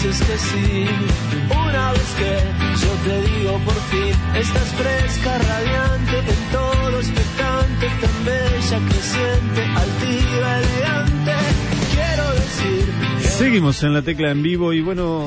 dices que sí. Una vez que yo te digo por fin, estás fresca, radiante, en todo expectante, tan bella, creciente, altiva, elegante. Quiero decir que... Seguimos en La Tecla en vivo y bueno,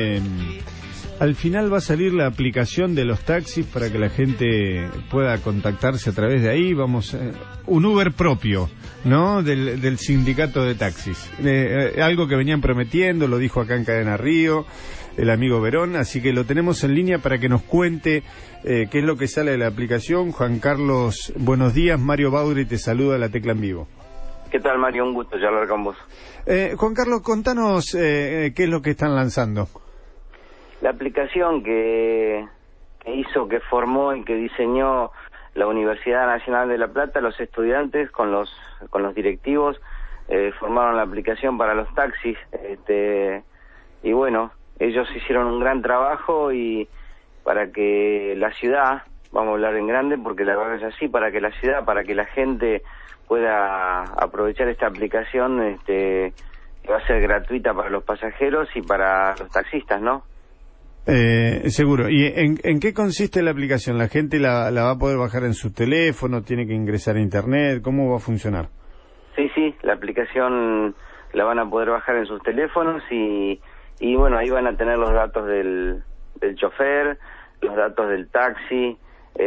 al final va a salir la aplicación de los taxis para que la gente pueda contactarse a través de ahí. Vamos, un Uber propio, ¿no? Del sindicato de taxis. Algo que venían prometiendo, lo dijo acá en Cadena Río el amigo Verón, así que lo tenemos en línea para que nos cuente qué es lo que sale de la aplicación. Juan Carlos, buenos días. Mario Baudry te saluda, La Tecla en vivo. ¿Qué tal, Mario? Un gusto ya hablar con vos. Juan Carlos, contanos qué es lo que están lanzando. La aplicación que formó y que diseñó la Universidad Nacional de La Plata, los estudiantes con los directivos formaron la aplicación para los taxis, y bueno, ellos hicieron un gran trabajo y para que la ciudad, vamos a hablar en grande porque la verdad es así, para que la ciudad, para que la gente pueda aprovechar esta aplicación, que va a ser gratuita para los pasajeros y para los taxistas, ¿no? Seguro. ¿Y en qué consiste la aplicación? ¿La gente la va a poder bajar en su teléfono? ¿Tiene que ingresar a internet? ¿Cómo va a funcionar? Sí, la aplicación la van a poder bajar en sus teléfonos y bueno, ahí van a tener los datos del chofer, los datos del taxi,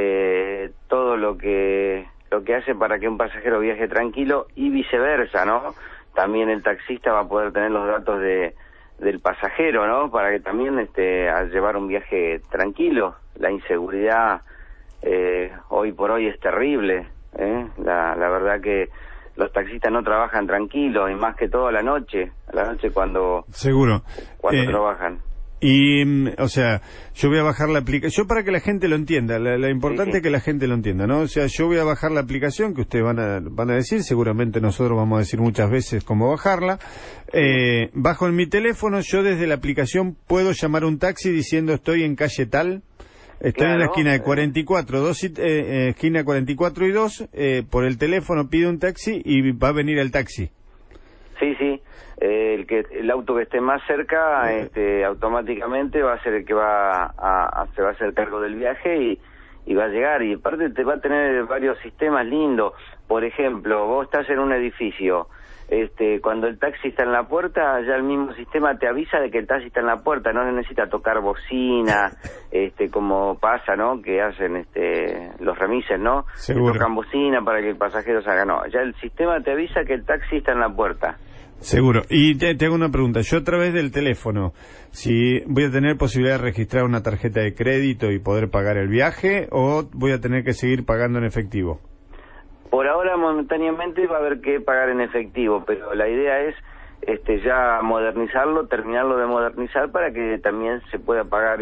todo lo que hace para que un pasajero viaje tranquilo y viceversa, ¿no? También el taxista va a poder tener los datos del pasajero, ¿no? Para que también al llevar un viaje tranquilo. La inseguridad hoy por hoy es terrible, la verdad que los taxistas no trabajan tranquilos y más que todo a la noche cuando seguro trabajan. Y, o sea, yo voy a bajar la aplicación, yo para que la gente lo entienda, la importante es que la gente lo entienda, ¿no? O sea, yo voy a bajar la aplicación que ustedes van a decir, seguramente nosotros vamos a decir muchas veces cómo bajarla. Bajo en mi teléfono, yo desde la aplicación puedo llamar a un taxi diciendo estoy en calle tal, estoy en la esquina de 44, esquina 44 y 2, por el teléfono pido un taxi y va a venir el taxi. Sí. El auto que esté más cerca, automáticamente va a ser el que se va a hacer cargo del viaje y va a llegar. Y aparte te va a tener varios sistemas lindos. Por ejemplo, vos estás en un edificio, cuando el taxi está en la puerta, ya el mismo sistema te avisa de que el taxi está en la puerta, no necesita tocar bocina, como pasa, ¿no? Que hacen los remises, ¿no? Seguro. Que tocan bocina para que el pasajero salga. No, ya el sistema te avisa que el taxi está en la puerta. Seguro. Y te hago una pregunta. Yo a través del teléfono, si voy a tener posibilidad de registrar una tarjeta de crédito y poder pagar el viaje, o voy a tener que seguir pagando en efectivo. Por ahora, momentáneamente, va a haber que pagar en efectivo, pero la idea es ya modernizarlo, terminarlo de modernizar para que también se pueda pagar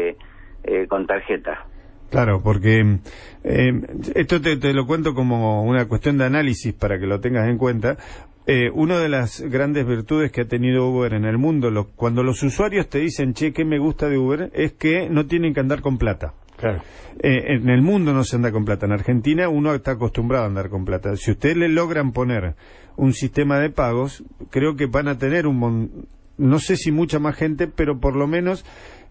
con tarjeta. Claro, porque esto te lo cuento como una cuestión de análisis para que lo tengas en cuenta. Una de las grandes virtudes que ha tenido Uber en el mundo, cuando los usuarios te dicen, che, ¿qué me gusta de Uber? Es que no tienen que andar con plata. Claro. En el mundo no se anda con plata. En Argentina uno está acostumbrado a andar con plata. Si ustedes le logran poner un sistema de pagos, creo que van a tener no sé si mucha más gente, pero por lo menos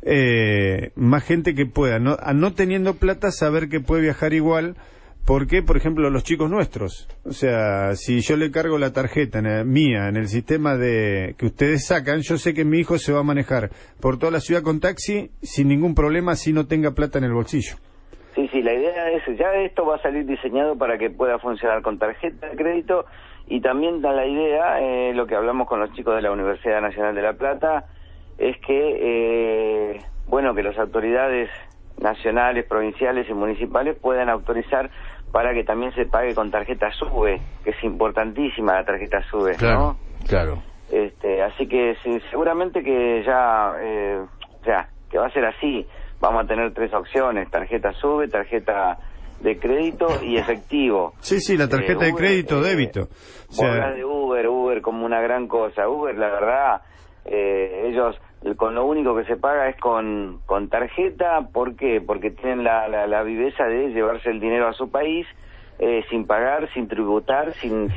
más gente que pueda, no teniendo plata, saber que puede viajar igual. Porque, por ejemplo, los chicos nuestros, o sea, si yo le cargo la tarjeta mía en el sistema que ustedes sacan, yo sé que mi hijo se va a manejar por toda la ciudad con taxi sin ningún problema si no tenga plata en el bolsillo. Sí, la idea es, ya esto va a salir diseñado para que pueda funcionar con tarjeta de crédito y también da la idea, lo que hablamos con los chicos de la Universidad Nacional de La Plata, es que, que las autoridades nacionales, provinciales y municipales puedan autorizar para que también se pague con tarjeta SUBE, que es importantísima la tarjeta SUBE, claro, ¿no? Claro. Así que seguramente que ya, que va a ser así. Vamos a tener 3 opciones: tarjeta SUBE, tarjeta de crédito y efectivo. Sí, la tarjeta de crédito, débito. O sea, de Uber como una gran cosa. Uber, la verdad, ellos con lo único que se paga es con tarjeta. ¿Por qué? Porque tienen la viveza de llevarse el dinero a su país, sin pagar, sin tributar,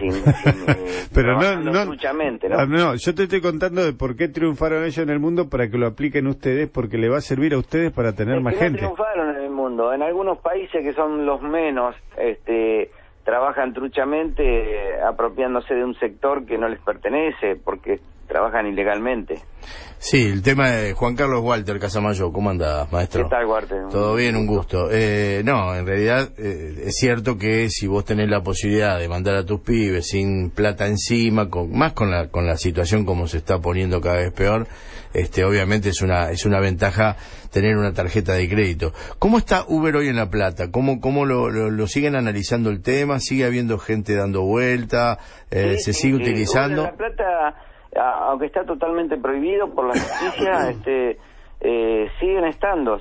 pero truchamente, ¿no? No, yo te estoy contando de por qué triunfaron ellos en el mundo para que lo apliquen ustedes, porque le va a servir a ustedes para tener más gente. No triunfaron en el mundo. En algunos países que son los menos, trabajan truchamente, apropiándose de un sector que no les pertenece, porque trabajan ilegalmente. Sí, el tema de Juan Carlos Walter Casamayo. ¿Cómo andás, maestro? ¿Qué tal, Walter? Todo bien, un gusto. No, en realidad es cierto que si vos tenés la posibilidad de mandar a tus pibes sin plata encima, más con la situación como se está poniendo cada vez peor, obviamente es una ventaja tener una tarjeta de crédito. ¿Cómo está Uber hoy en La Plata? ¿Cómo lo siguen analizando el tema? ¿Sigue habiendo gente dando vuelta? ¿Se sigue utilizando? Uber en La Plata, aunque está totalmente prohibido por la justicia, siguen estando.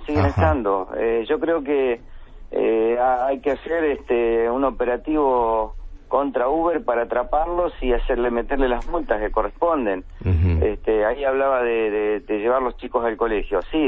Yo creo que hay que hacer un operativo contra Uber para atraparlos y meterle las multas que corresponden. Ahí hablaba de llevar los chicos al colegio, sí,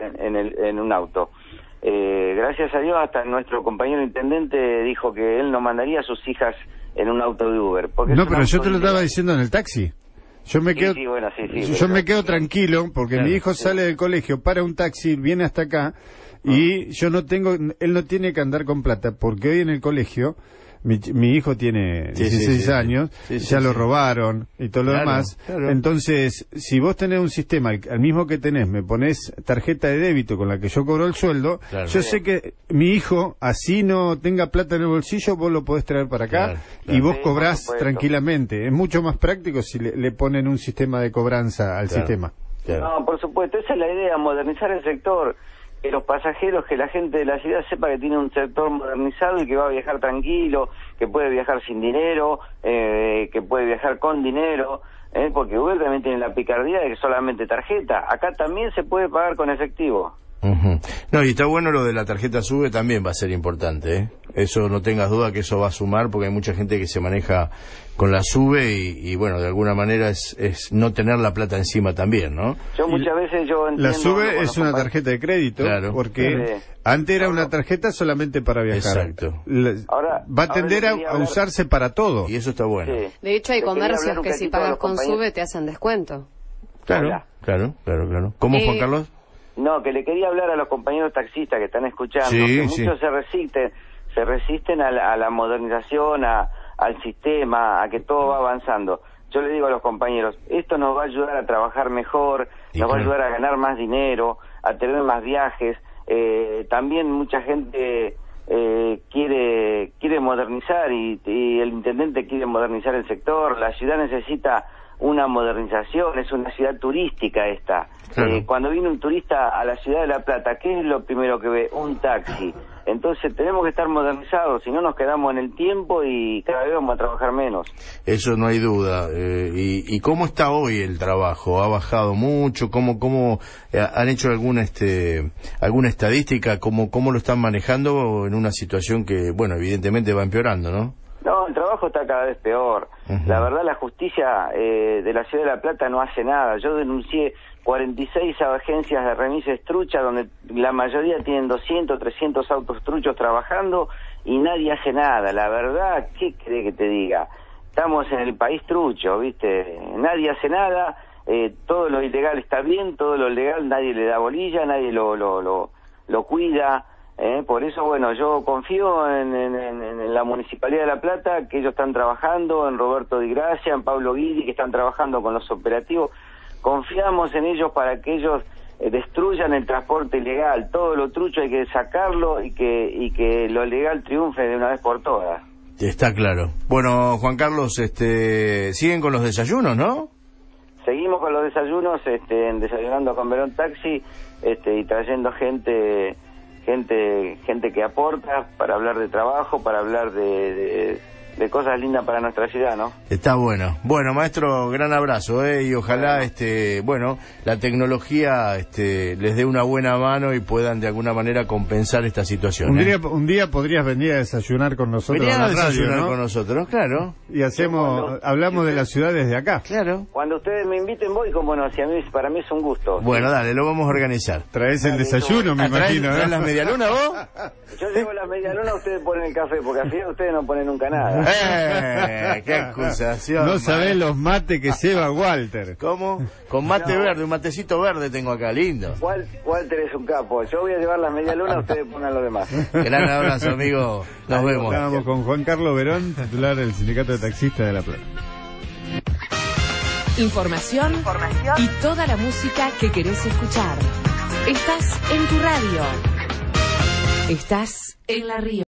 en un auto. Gracias a Dios, hasta nuestro compañero intendente dijo que él no mandaría a sus hijas en un auto de Uber. No, pero yo te lo estaba diciendo en el taxi. Yo me quedo, me quedo tranquilo porque mi hijo sale del colegio, para un taxi, viene hasta acá y él no tiene que andar con plata porque hoy en el colegio mi hijo tiene 16 años, ya lo robaron y todo lo demás. Claro. Entonces, si vos tenés un sistema, al mismo que tenés, me ponés tarjeta de débito con la que yo cobro el sueldo, yo sé que mi hijo, así no tenga plata en el bolsillo, vos lo podés traer para acá y vos cobrás tranquilamente. Es mucho más práctico si le ponen un sistema de cobranza al sistema. No, por supuesto, esa es la idea, modernizar el sector. Que los pasajeros, que la gente de la ciudad sepa que tiene un sector modernizado y que va a viajar tranquilo, que puede viajar sin dinero, que puede viajar con dinero, porque Uber también tiene la picardía de que solamente tarjeta. Acá también se puede pagar con efectivo. No, y está bueno lo de la tarjeta SUBE, también va a ser importante, Eso no tengas duda que eso va a sumar, porque hay mucha gente que se maneja con la SUBE y bueno, de alguna manera es no tener la plata encima también, ¿no? Yo muchas veces entiendo... La SUBE es una tarjeta de crédito, porque antes era una tarjeta solamente para viajar. Exacto. Ahora va a tender a usarse para todo. Y eso está bueno. De hecho, hay comercios que si pagas con SUBE te hacen descuento. Claro. ¿Cómo, Juan Carlos? No, que le quería hablar a los compañeros taxistas que están escuchando, que muchos se resisten a la modernización, al sistema, a que todo va avanzando. Yo le digo a los compañeros, esto nos va a ayudar a trabajar mejor, nos va a ayudar a ganar más dinero, a tener más viajes. También mucha gente quiere modernizar y el intendente quiere modernizar el sector. La ciudad necesita una modernización, es una ciudad turística esta. Cuando viene un turista a la ciudad de La Plata, ¿qué es lo primero que ve? Un taxi. Entonces tenemos que estar modernizados, si no nos quedamos en el tiempo y cada vez vamos a trabajar menos. Eso no hay duda. ¿Y cómo está hoy el trabajo? ¿Ha bajado mucho? ¿Cómo han hecho alguna estadística? ¿Cómo lo están manejando en una situación que, bueno, evidentemente va empeorando, ¿no? No, el trabajo está cada vez peor. La verdad, la justicia de la ciudad de La Plata no hace nada. Yo denuncié 46 agencias de remises truchas, donde la mayoría tienen 200, 300 autos truchos trabajando y nadie hace nada. La verdad, ¿qué cree que te diga? Estamos en el país trucho, ¿viste? Nadie hace nada, todo lo ilegal está bien, todo lo legal nadie le da bolilla, nadie lo cuida. Por eso, bueno, yo confío en la Municipalidad de La Plata, que ellos están trabajando, en Roberto Di Gracia, en Pablo Guidi, que están trabajando con los operativos. Confiamos en ellos para que ellos destruyan el transporte ilegal. Todo lo trucho hay que sacarlo y que lo legal triunfe de una vez por todas. Está claro. Bueno, Juan Carlos, siguen con los desayunos, ¿no? Seguimos con los desayunos, en Desayunando con Verón Taxi, y trayendo gente que aporta para hablar de trabajo, para hablar de cosas lindas para nuestra ciudad, ¿no? Está bueno. Bueno, maestro, gran abrazo, y ojalá, la tecnología, les dé una buena mano y puedan de alguna manera compensar esta situación. Un día podrías venir a desayunar con nosotros. Venir a desayunar, ¿no? con nosotros, claro. Y hablamos de la ciudad desde acá. Claro. Cuando ustedes me inviten voy, como no, si para mí es un gusto. Bueno, dale, lo vamos a organizar. Traes el desayuno, me imagino, ¿no? ¿Traes las medialunas vos? Yo llevo las medialunas, ustedes ponen el café, porque así ustedes no ponen nunca nada. ¡Qué acusación! No sabés los mates que lleva Walter. ¿Cómo? Con mate verde, un matecito verde tengo acá, lindo. Walter es un capo. Yo voy a llevar las medialunas, ustedes pongan lo demás. Gran abrazo, amigo. Nos vemos. Estábamos con Juan Carlos Verón, titular del Sindicato de Taxistas de La Plata. Información y toda la música que querés escuchar. Estás en tu radio. Estás en La Río.